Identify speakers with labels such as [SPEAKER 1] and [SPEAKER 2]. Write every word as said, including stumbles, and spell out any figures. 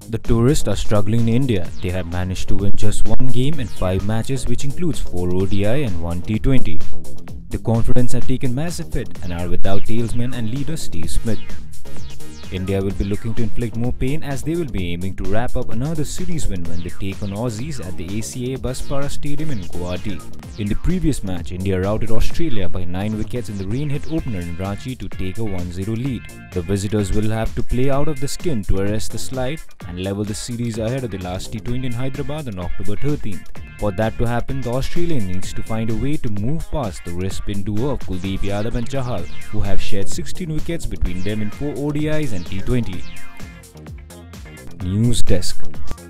[SPEAKER 1] The tourists are struggling in India. They have managed to win just one game in five matches, which includes four O D I and one T twenty. The confidence have taken massive hit and are without tailsman and leader Steve Smith. India will be looking to inflict more pain as they will be aiming to wrap up another series win when they take on Aussies at the A C A Baspara Stadium in Guwahati. In the previous match, India routed Australia by nine wickets in the rain-hit opener in Ranchi to take a one zero lead. The visitors will have to play out of the skin to arrest the slide and level the series ahead of the last T twenty in Hyderabad on October thirteenth. For that to happen, the Australian needs to find a way to move past the wrist-spin duo of Kuldeep Yadav and Chahal, who have shared sixteen wickets between them in four O D Is and T twenty. News Desk.